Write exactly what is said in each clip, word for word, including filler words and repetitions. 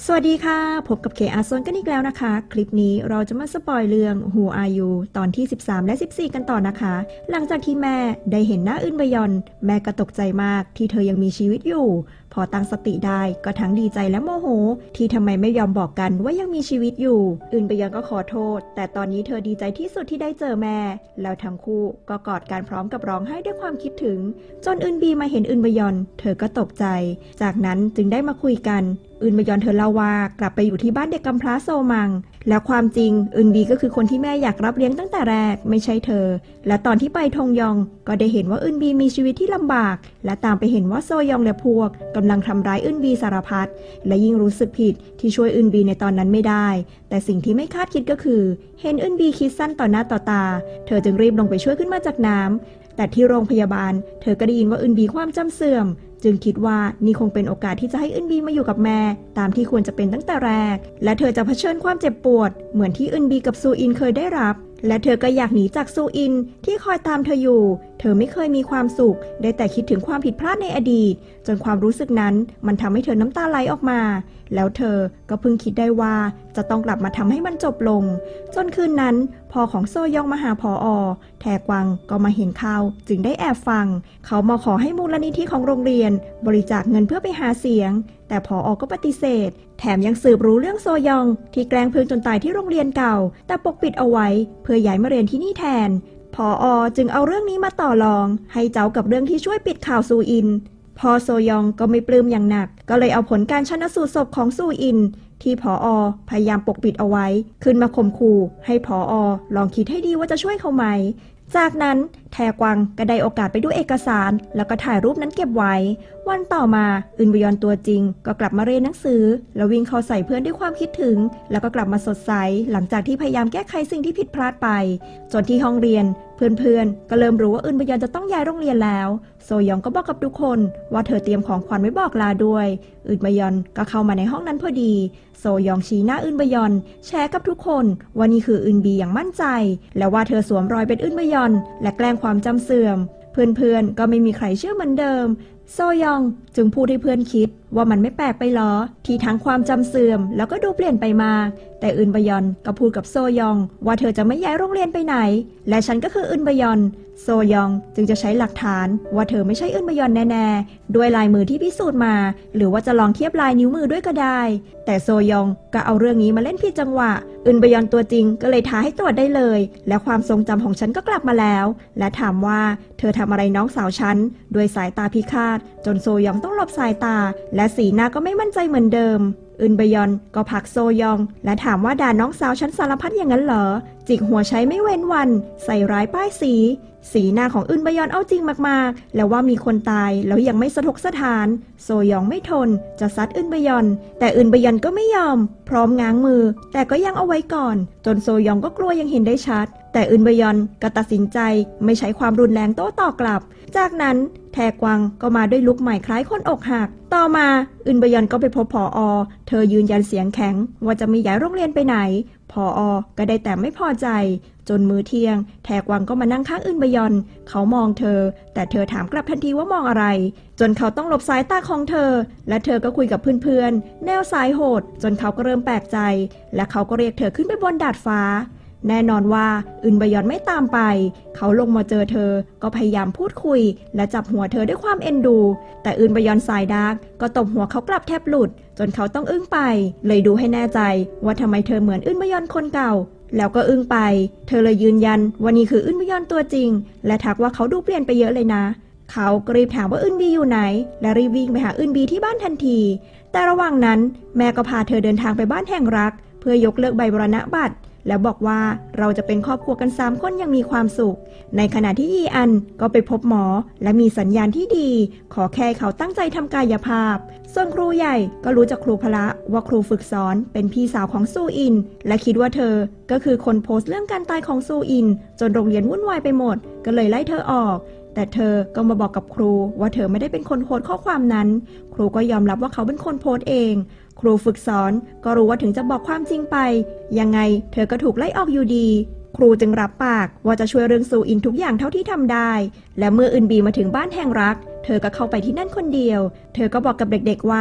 สวัสดีค่ะพบกับเคอาร์ซนกันอีกแล้วนะคะคลิปนี้เราจะมาสปอยเรื่อง Who Are You ตอนที่สิบสามและสิบสี่กันต่อนะคะหลังจากที่แม่ได้เห็นหน้าอึนบยอนแม่ก็ตกใจมากที่เธอยังมีชีวิตอยู่พอตั้งสติได้ก็ทั้งดีใจและโมโหที่ทำไมไม่ยอมบอกกันว่ายังมีชีวิตอยู่อึนบยอนก็ขอโทษแต่ตอนนี้เธอดีใจที่สุดที่ได้เจอแม่แล้วทั้งคู่ก็กอดกันพร้อมกับร้องไห้ด้วยความคิดถึงจนอึนบีมาเห็นอึนบยอนเธอก็ตกใจจากนั้นจึงได้มาคุยกันอึนบยอนเธอเล่าว่ากลับไปอยู่ที่บ้านเด็กกำพร้าโซมังแล้วความจริงอึนบีก็คือคนที่แม่อยากรับเลี้ยงตั้งแต่แรกไม่ใช่เธอและตอนที่ไปทงยองก็ได้เห็นว่าอึนบีมีชีวิตที่ลำบากและตามไปเห็นว่าโซยองและพวกกำลังทำร้ายอึนบีสารพัดและยิ่งรู้สึกผิดที่ช่วยอึนบีในตอนนั้นไม่ได้แต่สิ่งที่ไม่คาดคิดก็คือเห็นอึนบีคิดสั้นต่อหน้าต่อตาเธอจึงรีบลงไปช่วยขึ้นมาจากน้ำแต่ที่โรงพยาบาลเธอก็ได้ยินว่าอึนบีความจำเสื่อมจึงคิดว่านี่คงเป็นโอกาสที่จะให้อึนบีมาอยู่กับแม่ตามที่ควรจะเป็นตั้งแต่แรกและเธอจะเผชิญความเจ็บปวดเหมือนที่อึนบีกับซูอินเคยได้รับและเธอก็อยากหนีจากซูอินที่คอยตามเธออยู่เธอไม่เคยมีความสุขได้แต่คิดถึงความผิดพลาดในอดีตจนความรู้สึกนั้นมันทำให้เธอน้ำตาไหลออกมาแล้วเธอก็เพิ่งคิดได้ว่าจะต้องกลับมาทำให้มันจบลงจนคืนนั้นพ่อของโซยองมาหาผอ.แทกวังก็มาเห็นข่าวจึงได้แอบฟังเขามาขอให้มูลนิธิของโรงเรียนบริจาคเงินเพื่อไปหาเสียงแต่ผอ.ก็ปฏิเสธแถมยังสืบรู้เรื่องโซยองที่แกล้งเพื่อนจนตายที่โรงเรียนเก่าแต่ปกปิดเอาไว้เพื่อย้ายมาเรียนที่นี่แทนผอ.จึงเอาเรื่องนี้มาต่อรองให้เจ้ากับเรื่องที่ช่วยปิดข่าวซูอินพอโซยองก็ไม่ปลื้มอย่างหนักก็เลยเอาผลการชันสูตรศพของซูอินที่ผอ.พยายามปกปิดเอาไว้ขึ้นมาข่มขู่ให้ผอ.ลองคิดให้ดีว่าจะช่วยเขาไหมจากนั้นแทกวังก็ได้โอกาสไปดูเอกสารแล้วก็ถ่ายรูปนั้นเก็บไว้วันต่อมาอึนบยอนตัวจริงก็กลับมาเรียนหนังสือแล้ววิ่งเข้าใส่เพื่อนด้วยความคิดถึงแล้วก็กลับมาสดใสหลังจากที่พยายามแก้ไขสิ่งที่ผิดพลาดไปจนที่ห้องเรียนเพื่อนๆก็เริ่มรู้ว่าอึนบยอนจะต้องย้ายโรงเรียนแล้วโซยองก็บอกกับทุกคนว่าเธอเตรียมของขวัญไว้บอกลาด้วยอึนบยอนก็เข้ามาในห้องนั้นพอดีโซยองชี้หน้าอึนบยอนแชร์กับทุกคนว่านี่คืออึนบีอย่างมั่นใจและว่าเธอสวมรอยเป็นอึนบยอนและแกล้งความจำเสื่อมเพื่อนๆก็ไม่มีใครเชื่อเหมือนเดิมโซยองจึงพูดให้เพื่อนคิดว่ามันไม่แปลกไปหรอที่ทั้งความจำเสื่อมแล้วก็ดูเปลี่ยนไปมากแต่อึนบยอนก็พูดกับโซยองว่าเธอจะไม่ย้ายโรงเรียนไปไหนและฉันก็คืออึนบยอนโซยองจึงจะใช้หลักฐานว่าเธอไม่ใช่อึนบยอนแน่ๆด้วยลายมือที่พิสูจน์มาหรือว่าจะลองเทียบลายนิ้วมือด้วยก็ได้แต่โซยองก็เอาเรื่องนี้มาเล่นผิดจังหวะอึนบยอนตัวจริงก็เลยท้าให้ตรวจได้เลยและความทรงจำของฉันก็กลับมาแล้วและถามว่าเธอทำอะไรน้องสาวฉันด้วยสายตาพิฆาตจนโซยองต้องหลบสายตาและสีหน้าก็ไม่มั่นใจเหมือนเดิมอึนบยอนก็ผลักโซยองและถามว่าด่าน้องสาวฉันสารพัดอย่างนั้นเหรอจิกหัวใช้ไม่เว้นวันใส่ร้ายป้ายสีสีหน้าของอึนบยอนเอาจริงมากๆแล้วว่ามีคนตายแล้วยังไม่สะทกสถานโซยองไม่ทนจะซัดอึนบยอนแต่อึนบยอนก็ไม่ยอมพร้อมง้างมือแต่ก็ยังเอาไว้ก่อนจนโซยองก็กลัวยังเห็นได้ชัดแต่อึนบยอนก็ตัดสินใจไม่ใช้ความรุนแรงโต้ตอบกลับจากนั้นแทกวังก็มาด้วยลุคใหม่คล้ายคนอกหักต่อมาอึนบยอนก็ไปพบผอ.เธอยืนยันเสียงแข็งว่าจะไม่ย้ายโรงเรียนไปไหนผอ.ก็ได้แต่ไม่พอใจจนมื้อเที่ยงแทกวังก็มานั่งข้างอึนบยอนเขามองเธอแต่เธอถามกลับทันทีว่ามองอะไรจนเขาต้องหลบสายตาของเธอและเธอก็คุยกับเพื่อนๆแนวสายโหดจนเขาก็เริ่มแปลกใจและเขาก็เรียกเธอขึ้นไปบนดาดฟ้าแน่นอนว่าอึนบยอนไม่ตามไปเขาลงมาเจอเธอก็พยายามพูดคุยและจับหัวเธอด้วยความเอ็นดูแต่อึนบยอนสายดาร์กก็ตบหัวเขากลับแทบหลุดจนเขาต้องอึ้งไปเลยดูให้แน่ใจว่าทำไมเธอเหมือนอึนบยอนคนเก่าแล้วก็อึ้งไปเธอเลยยืนยันว่านี่คืออึนบยอนตัวจริงและทักว่าเขาดูเปลี่ยนไปเยอะเลยนะเขาก็รีบถามว่าอึนบีอยู่ไหนและรีบวิ่งไปหาอึนบีที่บ้านทันทีแต่ระหว่างนั้นแม่ก็พาเธอเดินทางไปบ้านแห่งรักเพื่อยกเลิกใบมรณบัตรแล้วบอกว่าเราจะเป็นครอบครัวกันสามคนยังมีความสุขในขณะที่ยีอันก็ไปพบหมอและมีสัญญาณที่ดีขอแค่เขาตั้งใจทำกายภาพส่วนครูใหญ่ก็รู้จากครูพละว่าครูฝึกสอนเป็นพี่สาวของซูอินและคิดว่าเธอก็คือคนโพสต์เรื่องการตายของซูอินจนโรงเรียนวุ่นวายไปหมดก็เลยไล่เธอออกแต่เธอก็มาบอกกับครูว่าเธอไม่ได้เป็นคนโพสต์ข้อความนั้นครูก็ยอมรับว่าเขาเป็นคนโพสต์เองครูฝึกสอนก็รู้ว่าถึงจะบอกความจริงไปยังไงเธอก็ถูกไล่ออกอยู่ดีครูจึงรับปากว่าจะช่วยเรื่องซูอินทุกอย่างเท่าที่ทำได้และเมื่ออึนบีมาถึงบ้านแห่งรักเธอก็เข้าไปที่นั่นคนเดียวเธอก็บอกกับเด็กๆว่า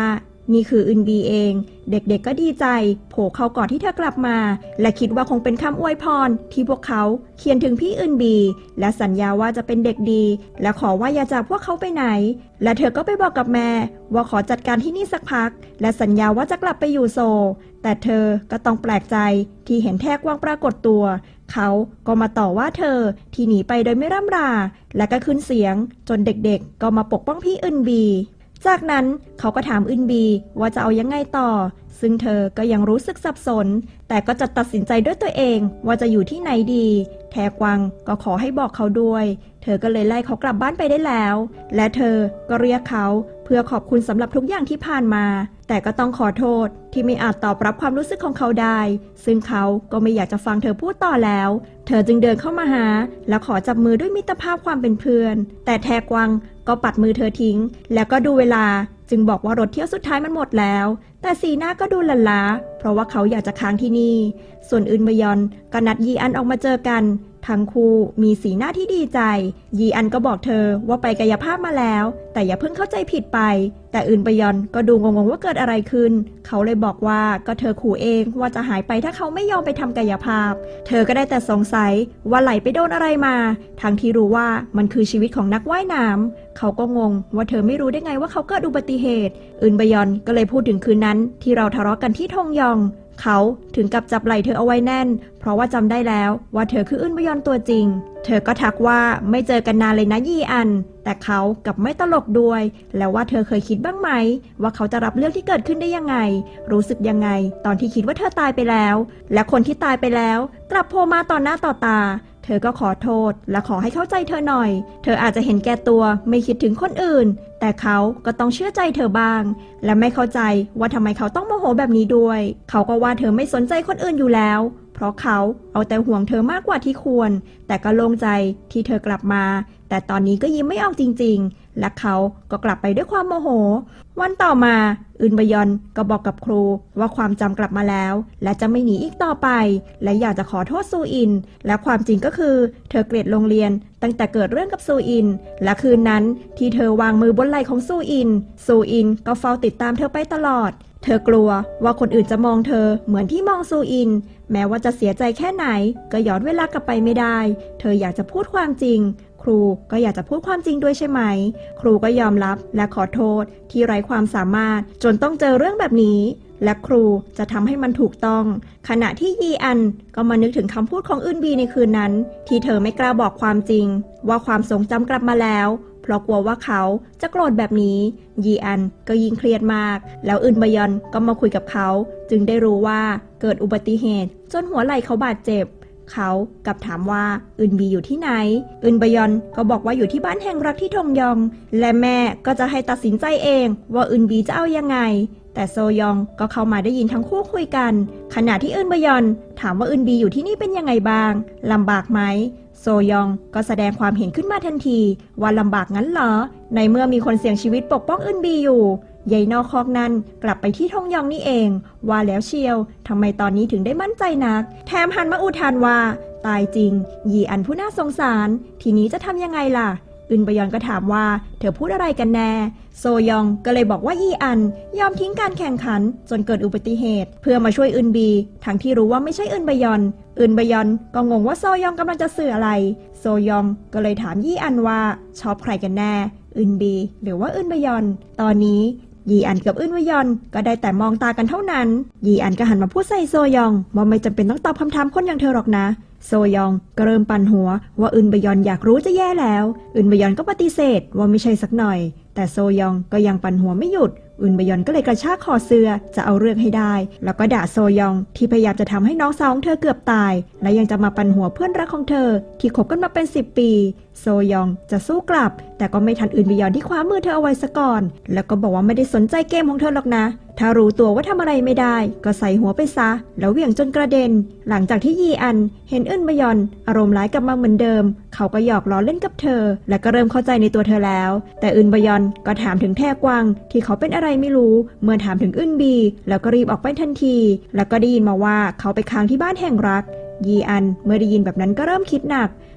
นี่คืออึนบีเองเด็กๆก็ดีใจโผล่เข้ากอดที่เธอกลับมาและคิดว่าคงเป็นคำอวยพรที่พวกเขาเขียนถึงพี่อึนบีและสัญญาว่าจะเป็นเด็กดีและขอว่าอย่าจากพวกเขาไปไหนและเธอก็ไปบอกกับแม่ว่าขอจัดการที่นี่สักพักและสัญญาว่าจะกลับไปอยู่โซลแต่เธอก็ต้องแปลกใจที่เห็นแท้กวางปรากฏตัวเขาก็มาต่อว่าเธอที่หนีไปโดยไม่ร่ำราและก็ขึ้นเสียงจนเด็กๆก็มาปกป้องพี่อึนบีจากนั้นเขาก็ถามอึนบีว่าจะเอายังไงต่อซึ่งเธอก็ยังรู้สึกสับสนแต่ก็จะตัดสินใจด้วยตัวเองว่าจะอยู่ที่ไหนดีแทกวางก็ขอให้บอกเขาด้วยเธอก็เลยไล่เขากลับบ้านไปได้แล้วและเธอก็เรียกเขาเพื่อขอบคุณสำหรับทุกอย่างที่ผ่านมาแต่ก็ต้องขอโทษที่ไม่อาจตอบรับความรู้สึกของเขาได้ซึ่งเขาก็ไม่อยากจะฟังเธอพูดต่อแล้วเธอจึงเดินเข้ามาหาและขอจับมือด้วยมิตรภาพความเป็นเพื่อนแต่แทกวางก็ปัดมือเธอทิ้งแล้วก็ดูเวลาจึงบอกว่ารถเที่ยวสุดท้ายมันหมดแล้วแต่สีหน้าก็ดูหลั่นล้าเพราะว่าเขาอยากจะค้างที่นี่ส่วนอึนบยอนก็นัดยีอันออกมาเจอกันทั้งคู่มีสีหน้าที่ดีใจยีอันก็บอกเธอว่าไปกายภาพมาแล้วแต่อย่าเพิ่งเข้าใจผิดไปแต่อึนบยอนก็ดูงงๆว่าเกิดอะไรขึ้นเขาเลยบอกว่าก็เธอขู่เองว่าจะหายไปถ้าเขาไม่ยอมไปทำกายภาพเธอก็ได้แต่สงสัยว่าไหลไปโดนอะไรมาทั้งที่รู้ว่ามันคือชีวิตของนักว่ายน้ำเขาก็งงว่าเธอไม่รู้ได้ไงว่าเขาเกิดอุบัติเหตุอึนบยอนก็เลยพูดถึงคืนนั้นที่เราทะเลาะกันที่ทงยองเขาถึงกับจับไหล่เธอเอาไว้แน่นเพราะว่าจำได้แล้วว่าเธอคืออึนบยอนตัวจริงเธอก็ทักว่าไม่เจอกันนานเลยนะยีอันแต่เขากลับไม่ตลกด้วยแล้วว่าเธอเคยคิดบ้างไหมว่าเขาจะรับเรื่องที่เกิดขึ้นได้ยังไงรู้สึกยังไงตอนที่คิดว่าเธอตายไปแล้วและคนที่ตายไปแล้วกลับโผล่มาต่อหน้าต่อตาเธอก็ขอโทษและขอให้เข้าใจเธอหน่อยเธออาจจะเห็นแก่ตัวไม่คิดถึงคนอื่นแต่เขาก็ต้องเชื่อใจเธอบ้างและไม่เข้าใจว่าทำไมเขาต้องโมโหแบบนี้ด้วยเขาก็ว่าเธอไม่สนใจคนอื่นอยู่แล้วเพราะเขาเอาแต่ห่วงเธอมากกว่าที่ควรแต่ก็โล่งใจที่เธอกลับมาแต่ตอนนี้ก็ยิ้มไม่ออกจริงๆและเขาก็กลับไปด้วยความโมโหวันต่อมาอึนบยอนก็บอกกับครูว่าความจำกลับมาแล้วและจะไม่หนีอีกต่อไปและอยากจะขอโทษซูอินและความจริงก็คือเธอเกลียดโรงเรียนตั้งแต่เกิดเรื่องกับซูอินและคืนนั้นที่เธอวางมือบนไหล่ของซูอินซูอินก็เฝ้าติดตามเธอไปตลอดเธอกลัวว่าคนอื่นจะมองเธอเหมือนที่มองซูอินแม้ว่าจะเสียใจแค่ไหนก็ย้อนเวลากลับไปไม่ได้เธออยากจะพูดความจริงครูก็อยากจะพูดความจริงด้วยใช่ไหมครูก็ยอมรับและขอโทษที่ไร้ความสามารถจนต้องเจอเรื่องแบบนี้และครูจะทำให้มันถูกต้องขณะที่ยีอันก็มานึกถึงคำพูดของอึนบีในคืนนั้นที่เธอไม่กล้าบอกความจริงว่าความทรงจำกลับมาแล้วเพราะกลัวว่าเขาจะโกรธแบบนี้ยีอันก็ยิ่งเครียดมากแล้วอึนบยอนก็มาคุยกับเขาจึงได้รู้ว่าเกิดอุบัติเหตุจนหัวไหล่เขาบาดเจ็บเขากลับถามว่าอึนบีอยู่ที่ไหนอึนบยอนก็บอกว่าอยู่ที่บ้านแห่งรักที่ทงยองและแม่ก็จะให้ตัดสินใจเองว่าอึนบีจะเอายังไงแต่โซยองก็เข้ามาได้ยินทั้งคู่คุยกันขณะที่อึนบยอนถามว่าอึนบีอยู่ที่นี่เป็นยังไงบ้างลำบากไหมโซยองก็แสดงความเห็นขึ้นมาทันทีว่าลำบากงั้นเหรอในเมื่อมีคนเสี่ยงชีวิตปกป้องอึนบีอยู่ยายนอกคอกนั้นกลับไปที่ทงยองนี่เองว่าแล้วเชียวทำไมตอนนี้ถึงได้มั่นใจนักแถมหันมาอุทานว่าตายจริงยีอันผู้น่าสงสารทีนี้จะทำยังไงล่ะอึนบยอนก็ถามว่าเธอพูดอะไรกันแน่โซยองก็เลยบอกว่ายีอันยอมทิ้งการแข่งขันจนเกิดอุบัติเหตุเพื่อมาช่วยอึนบีทั้งที่รู้ว่าไม่ใช่อึนบยอนอึนบยอนก็งงว่าโซยองกำลังจะสื่ออะไรโซยองก็เลยถามยีอันว่าชอบใครกันแน่อึนบีหรือว่าอึนบยอนตอนนี้ยีอันกับอึนบยอนก็ได้แต่มองตากันเท่านั้นยีอันก็หันมาพูดใส่โซยองว่าไม่จำเป็นต้องตอบคำถามคนอย่างเธอหรอกนะโซยองก็เริ่มปั่นหัวว่าอึนบยอนอยากรู้จะแย่แล้วอึนบยอนก็ปฏิเสธว่าไม่ใช่สักหน่อยแต่โซยองก็ยังปั่นหัวไม่หยุดอึนบยอนก็เลยกระชากคอเสื้อจะเอาเรื่องให้ได้แล้วก็ด่าโซยองที่พยายามจะทำให้น้องสาวของเธอเกือบตายและยังจะมาปั่นหัวเพื่อนรักของเธอที่คบกันมาเป็นสิบปีโซยองจะสู้กลับแต่ก็ไม่ทันอึนบยอนที่คว้ามือเธอเอาไว้ซะก่อนแล้วก็บอกว่าไม่ได้สนใจเกมของเธอหรอกนะถ้ารู้ตัวว่าทำอะไรไม่ได้ก็ใส่หัวไปซะแล้วเหวี่ยงจนกระเด็นหลังจากที่ยีอันเห็นอึนบยอนอารมณ์ร้ายกลับมาเหมือนเดิมเขาก็หยอกล้อเล่นกับเธอและก็เริ่มเข้าใจในตัวเธอแล้วแต่อึนบยอนก็ถามถึงแท่กวางที่เขาเป็นอะไรไม่รู้เมื่อถามถึงอึนบีแล้วก็รีบออกไปทันทีแล้วก็ได้ยินมาว่าเขาไปค้างที่บ้านแห่งรักยีอันเมื่อได้ยินแบบนั้นก็เริ่มคิดหนัก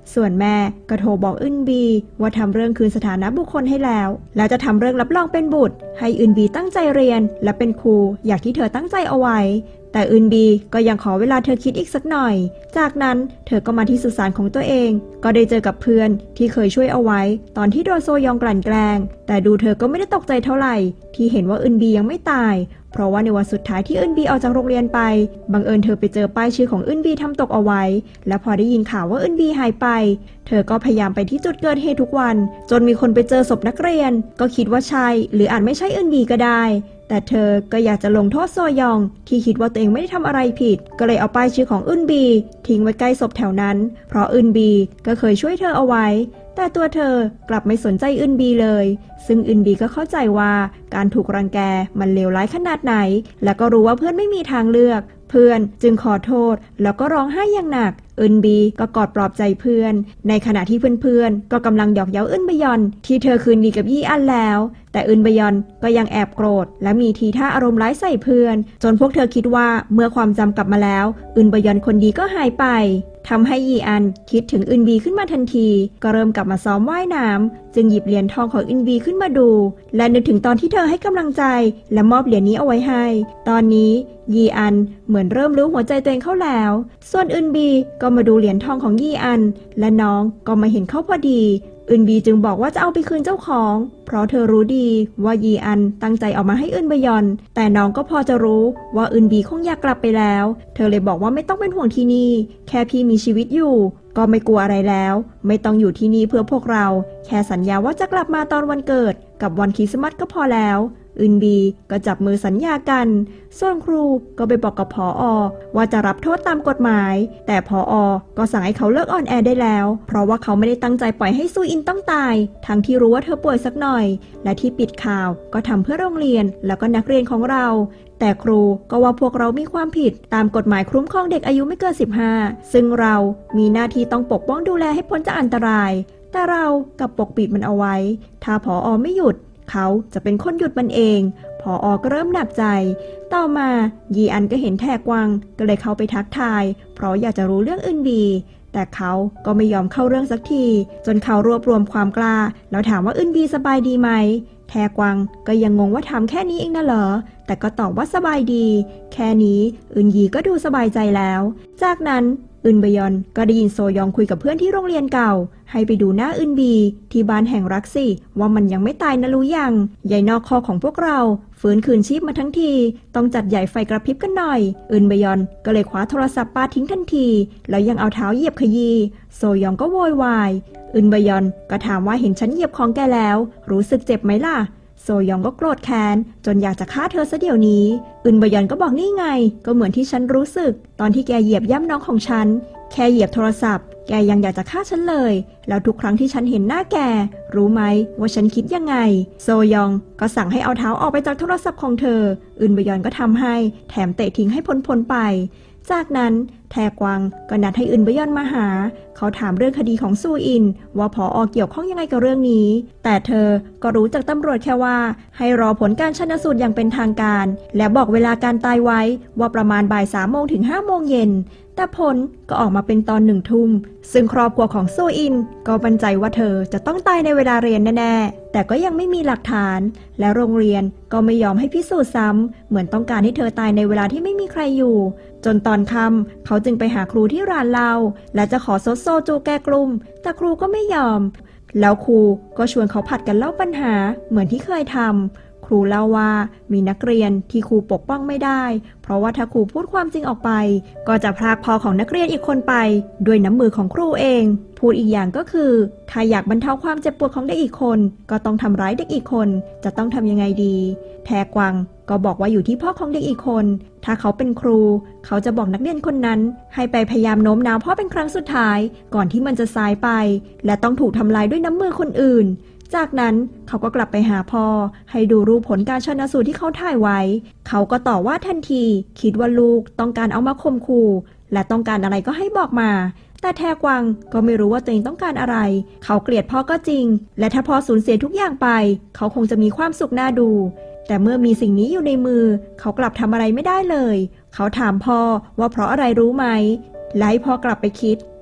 ส่วนแม่ก็โทรบอกอึนบีว่าทำเรื่องคืนสถานะบุคคลให้แล้วแล้วจะทำเรื่องรับรองเป็นบุตรให้อึนบีตั้งใจเรียนและเป็นครูอย่างที่เธอตั้งใจเอาไว้แต่อึนบีก็ยังขอเวลาเธอคิดอีกสักหน่อยจากนั้นเธอก็มาที่สุสานของตัวเองก็ได้เจอกับเพื่อนที่เคยช่วยเอาไว้ตอนที่โดนโซยองกลั่นแกล้งแต่ดูเธอก็ไม่ได้ตกใจเท่าไหร่ที่เห็นว่าอึนบียังไม่ตายเพราะว่าในวันสุดท้ายที่อึนบีออกจากโรงเรียนไปบังเอิญเธอไปเจอป้ายชื่อของอึนบีทำตกเอาไว้และพอได้ยินข่าวว่าอึนบีหายไปเธอก็พยายามไปที่จุดเกิดเหตุทุกวันจนมีคนไปเจอศพนักเรียนก็คิดว่าใช่หรืออาจไม่ใช่อึนบีก็ได้แต่เธอก็อยากจะลงโทษโซยองที่คิดว่าตัวเองไม่ได้ทำอะไรผิดก็เลยเอาป้ายชื่อของอึนบีทิ้งไว้ใกล้ศพแถวนั้นเพราะอึนบีก็เคยช่วยเธอเอาไว้แต่ตัวเธอกลับไม่สนใจอึนบีเลยซึ่งอึนบีก็เข้าใจว่าการถูกรังแกมันเลวร้ายขนาดไหนและก็รู้ว่าเพื่อนไม่มีทางเลือกเพื่อนจึงขอโทษแล้วก็ร้องไห้อย่างหนักอึนบีก็กอดปลอบใจเพื่อนในขณะที่เพื่อนๆก็กำลังหยอกเย้าอึนบยอนที่เธอคืนดีกับยี่อันแล้วแต่อึนบยอนก็ยังแอบโกรธและมีทีท่าอารมณ์ร้ายใส่เพื่อนจนพวกเธอคิดว่าเมื่อความจำกลับมาแล้วอึนบยอนคนดีก็หายไปทำให้ยีอันคิดถึงอึนบีขึ้นมาทันทีก็เริ่มกลับมาซ้อมว่ายน้ำจึงหยิบเหรียญทองของอึนบีขึ้นมาดูและนึกถึงตอนที่เธอให้กำลังใจและมอบเหรียญนี้เอาไว้ให้ตอนนี้ยีอันเหมือนเริ่มรู้หัวใจตัวเองเข้าแล้วส่วนอึนบีก็มาดูเหรียญทองของยีอันและน้องก็มาเห็นเข้าพอดีอึนบีจึงบอกว่าจะเอาไปคืนเจ้าของเพราะเธอรู้ดีว่ายีอันตั้งใจเอามาให้อึนบยอนแต่น้องก็พอจะรู้ว่าอึนบีคงอยากกลับไปแล้วเธอเลยบอกว่าไม่ต้องเป็นห่วงที่นี่แค่พี่มีชีวิตอยู่ก็ไม่กลัวอะไรแล้วไม่ต้องอยู่ที่นี่เพื่อพวกเราแค่สัญญาว่าจะกลับมาตอนวันเกิดกับวันคริสต์มาสก็พอแล้วอึนบีก็จับมือสัญญากันส่วนครูก็ไปบอกกับผอ.ว่าจะรับโทษตามกฎหมายแต่ผอ.ก็สั่งให้เขาเลิกอ่อนแอได้แล้วเพราะว่าเขาไม่ได้ตั้งใจปล่อยให้ซูอินต้องตายทั้งที่รู้ว่าเธอป่วยสักหน่อยและที่ปิดข่าวก็ทำเพื่อโรงเรียนแล้วก็นักเรียนของเราแต่ครูก็ว่าพวกเรามีความผิดตามกฎหมายคุ้มครองเด็กอายุไม่เกินสิบห้าซึ่งเรามีหน้าที่ต้องปกป้องดูแลให้พ้นจากอันตรายแต่เรากับปกปิดมันเอาไว้ถ้าผอ.ไม่หยุดเขาจะเป็นคนหยุดมันเองผอ.ก็เริ่มหนักใจต่อมายีอันก็เห็นแทกวังก็เลยเข้าไปทักทายเพราะอยากจะรู้เรื่องอึนบีแต่เขาก็ไม่ยอมเข้าเรื่องสักทีจนเขารวบรวมความกล้าแล้วถามว่าอึนบีสบายดีไหมแทกวังก็ยังงงว่าทำแค่นี้เองนะเหรอแต่ก็ตอบว่าสบายดีแค่นี้อึนยีก็ดูสบายใจแล้วจากนั้นอึนบยอนก็ได้ยินโซยองคุยกับเพื่อนที่โรงเรียนเก่าให้ไปดูหน้าอึนบีที่บ้านแห่งรักสิว่ามันยังไม่ตายนะรู้ยังใยนอกคอของพวกเราฟื้นคืนชีพมาทั้งทีต้องจัดใหญ่ไฟกระพริบกันหน่อยอึนบยอนก็เลยคว้าโทรศัพท์ปาทิ้งทันทีแล้วยังเอาเท้าเหยียบขยี้โซยองก็โวยวายอึนบยอนก็ถามว่าเห็นฉันเหยียบของแกแล้วรู้สึกเจ็บไหมล่ะโซยองก็โกรธแค้นจนอยากจะฆ่าเธอซะเดี๋ยวนี้อึนบยอนก็บอกนี่ไงก็เหมือนที่ฉันรู้สึกตอนที่แกเหยียบย่ำน้องของฉันแค่เหยียบโทรศัพท์แกยังอยากจะฆ่าฉันเลยแล้วทุกครั้งที่ฉันเห็นหน้าแกรู้ไหมว่าฉันคิดยังไงโซยองก็สั่งให้เอาเท้าออกไปจากโทรศัพท์ของเธออึนบยอนก็ทำให้แถมเตะทิ้งให้พ้นๆไปจากนั้นแทกวังก็นัดให้อึนบยอนมาหาเขาถามเรื่องคดีของซูอินว่าผอ.เกี่ยวข้องยังไงกับเรื่องนี้แต่เธอก็รู้จากตำรวจแค่ว่าให้รอผลการชันสูตรอย่างเป็นทางการและบอกเวลาการตายไว้ว่าประมาณบ่ายสามโมงถึงห้าโมงเย็นแต่ผลก็ออกมาเป็นตอนหนึ่งทุ่มซึ่งครอบครัวของซูอินก็มั่นใจว่าเธอจะต้องตายในเวลาเรียนแน่ๆแต่ก็ยังไม่มีหลักฐานและโรงเรียนก็ไม่ยอมให้พิสูจน์ซ้ำเหมือนต้องการให้เธอตายในเวลาที่ไม่มีใครอยู่จนตอนค่ำเขาจึงไปหาครูที่ร้านเหล้าและจะขอซดโซจูแก้กลุ่มแต่ครูก็ไม่ยอมแล้วครูก็ชวนเขาผัดกันเล่าปัญหาเหมือนที่เคยทำครูเล่าว่ามีนักเรียนที่ครูปกป้องไม่ได้เพราะว่าถ้าครูพูดความจริงออกไปก็จะพรากพ่อของนักเรียนอีกคนไปด้วยน้ำมือของครูเองพูดอีกอย่างก็คือถ้าอยากบรรเทาความเจ็บปวดของเด็กอีกคนก็ต้องทำร้ายเด็กอีกคนจะต้องทำยังไงดีแทกวังก็บอกว่าอยู่ที่พ่อของเด็กอีกคนถ้าเขาเป็นครูเขาจะบอกนักเรียนคนนั้นให้ไปพยายามโน้มน้าวพ่อเป็นครั้งสุดท้ายก่อนที่มันจะสายไปและต้องถูกทำลายด้วยน้ำมือคนอื่นจากนั้นเขาก็กลับไปหาพ่อให้ดูรูปผลการชันสูตรที่เขาถ่ายไว้เขาก็ต่อว่าทันทีคิดว่าลูกต้องการเอามาข่มขู่และต้องการอะไรก็ให้บอกมาแต่แทกวังก็ไม่รู้ว่าตัวเองต้องการอะไรเขาเกลียดพ่อก็จริงและถ้าพ่อสูญเสียทุกอย่างไปเขาคงจะมีความสุขน่าดูแต่เมื่อมีสิ่งนี้อยู่ในมือเขากลับทำอะไรไม่ได้เลยเขาถามพ่อว่าเพราะอะไรรู้ไหมและให้พ่อกลับไปคิด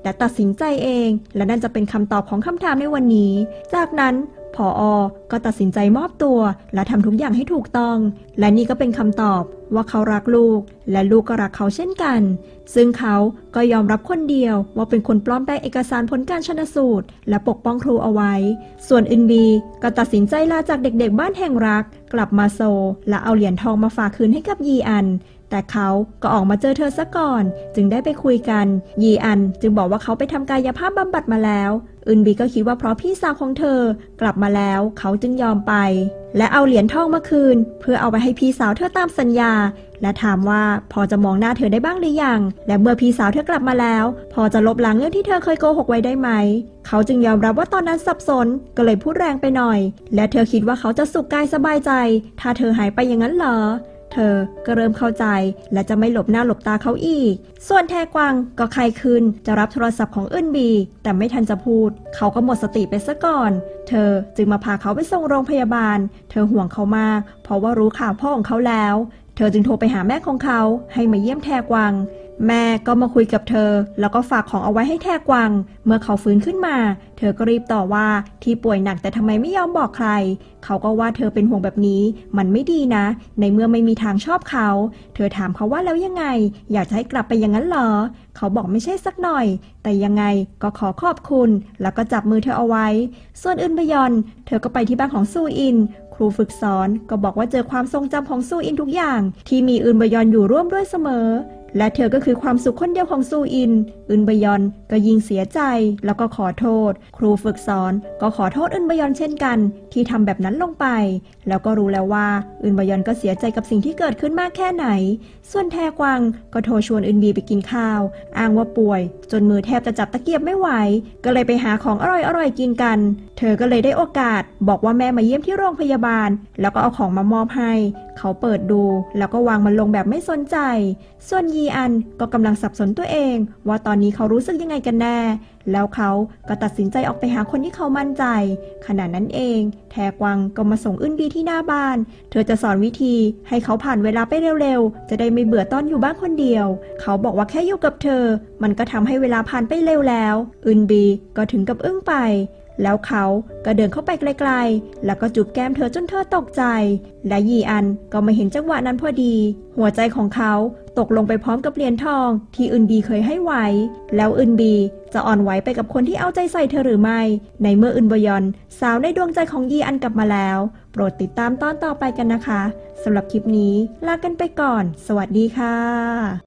และตัดสินใจเองและนั่นจะเป็นคำตอบของคำถามในวันนี้จากนั้นผอ.ก็ตัดสินใจมอบตัวและทำทุกอย่างให้ถูกต้องและนี่ก็เป็นคำตอบว่าเขารักลูกและลูกก็รักเขาเช่นกันซึ่งเขาก็ยอมรับคนเดียวว่าเป็นคนปลอมแปลงเอกสารผลการชันสูตรและปกป้องครูเอาไว้ส่วนอึนบีก็ตัดสินใจลาจากเด็กๆบ้านแห่งรักกลับมาโซลและเอาเหรียญทองมาฝากคืนให้กับยีอันแต่เขาก็ออกมาเจอเธอซะก่อนจึงได้ไปคุยกันยีอันจึงบอกว่าเขาไปทำกายภาพบำบัดมาแล้วอึนบีก็คิดว่าเพราะพี่สาวของเธอกลับมาแล้วเขาจึงยอมไปและเอาเหรียญทองมาคืนเพื่อเอาไปให้พี่สาวเธอตามสัญญาและถามว่าพอจะมองหน้าเธอได้บ้างหรือยังและเมื่อพี่สาวเธอกลับมาแล้วพอจะลบล้างเรื่องที่เธอเคยโกหกไว้ได้ไหมเขาจึงยอมรับว่าตอนนั้นสับสนก็เลยพูดแรงไปหน่อยและเธอคิดว่าเขาจะสุขกายสบายใจถ้าเธอหายไปอย่างนั้นเหรอเธอก็เริ่มเข้าใจและจะไม่หลบหน้าหลบตาเขาอีกส่วนแทกวังก็ไข้ขึ้นจะรับโทรศัพท์ของอึนบีแต่ไม่ทันจะพูดเขาก็หมดสติไปซะก่อนเธอจึงมาพาเขาไปส่งโรงพยาบาลเธอห่วงเขามากเพราะว่ารู้ข่าวพ่อของเขาแล้วเธอจึงโทรไปหาแม่ของเขาให้มาเยี่ยมแทกวังแม่ก็มาคุยกับเธอแล้วก็ฝากของเอาไว้ให้แทกวังเมื่อเขาฟื้นขึ้นมาเธอก็รีบต่อว่าที่ป่วยหนักแต่ทำไมไม่ยอมบอกใครเขาก็ว่าเธอเป็นห่วงแบบนี้มันไม่ดีนะในเมื่อไม่มีทางชอบเขาเธอถามเขาว่าแล้วยังไงอยากจะให้กลับไปอย่างนั้นเหรอเขาบอกไม่ใช่สักหน่อยแต่ยังไงก็ขอขอบคุณแล้วก็จับมือเธอเอาไว้ส่วนอึนบยอนเธอก็ไปที่บ้านของซูอินครูฝึกสอนก็บอกว่าเจอความทรงจำของซูอินทุกอย่างที่มีอึนบยอนอยู่ร่วมด้วยเสมอและเธอก็คือความสุขคนเดียวของซูอินอึนบยอนก็ยิ่งเสียใจแล้วก็ขอโทษครูฝึกสอนก็ขอโทษอึนบยอนเช่นกันที่ทำแบบนั้นลงไปแล้วก็รู้แล้วว่าอึนบยอนก็เสียใจกับสิ่งที่เกิดขึ้นมากแค่ไหนส่วนแทกวังก็โทรชวนอึนบีไปกินข้าวอ้างว่าป่วยจนมือแทบจะจับตะเกียบไม่ไหวก็เลยไปหาของอร่อยๆกินกันเธอก็เลยได้โอกาสบอกว่าแม่มาเยี่ยมที่โรงพยาบาลแล้วก็เอาของมามอบให้เขาเปิดดูแล้วก็วางมันลงแบบไม่สนใจส่วนยีอันก็กำลังสับสนตัวเองว่าตอนนี้เขารู้สึกยังไงกันแน่แล้วเขาก็ตัดสินใจออกไปหาคนที่เขามั่นใจขณะนั้นเองแทกวังก็มาส่งอึนบีที่หน้าบ้านเธอจะสอนวิธีให้เขาผ่านเวลาไปเร็วๆจะได้ไม่เบื่อตอนอยู่บ้านคนเดียวเขาบอกว่าแค่อยู่กับเธอมันก็ทำให้เวลาผ่านไปเร็วแล้วอึนบีก็ถึงกับอึ้งไปแล้วเขาก็เดินเข้าไปไกลๆแล้วก็จูบแก้มเธอจนเธอตกใจและยีอันก็มาเห็นจังหวะนั้นพอดีหัวใจของเขาตกลงไปพร้อมกับเหรียญทองที่อึนบีเคยให้ไว้แล้วอึนบีจะอ่อนไหวไปกับคนที่เอาใจใส่เธอหรือไม่ในเมื่ออึนบยอนสาวในดวงใจของยีอันกลับมาแล้วโปรดติดตามตอนต่อไปกันนะคะสำหรับคลิปนี้ลากันไปก่อนสวัสดีค่ะ